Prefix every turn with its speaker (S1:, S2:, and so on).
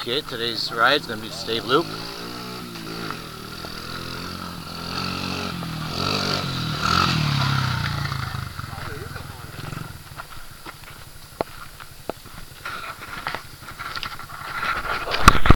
S1: Okay, today's ride is going to be Stave Loop.